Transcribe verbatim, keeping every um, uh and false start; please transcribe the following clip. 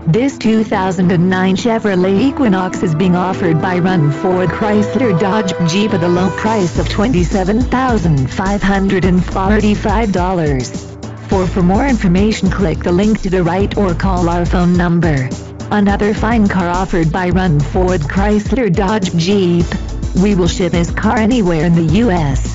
This two thousand nine Chevrolet Equinox is being offered by Run Ford Chrysler Dodge Jeep at a low price of twenty-seven thousand five hundred forty-five dollars. For for more information, click the link to the right or call our phone number. Another fine car offered by Run Ford Chrysler Dodge Jeep. We will ship this car anywhere in the U S